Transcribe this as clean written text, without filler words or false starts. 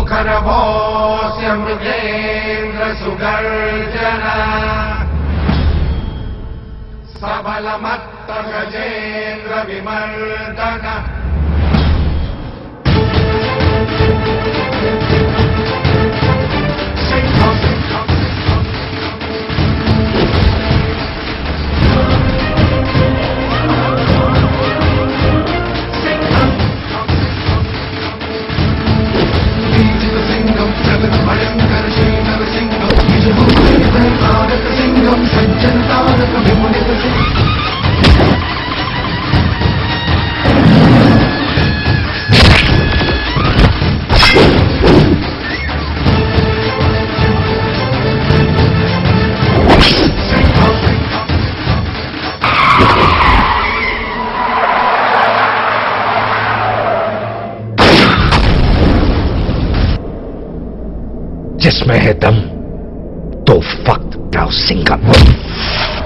मुखरवोऽस्य Mrigendra सुगर्जन सबलमत्त Gajendra विमर्दन Singham, Bhayankar Singham, Singham, Singham, Sajjan Tarak Vimunita Singham. जिसमें है दम तो वक्त का सिंघम।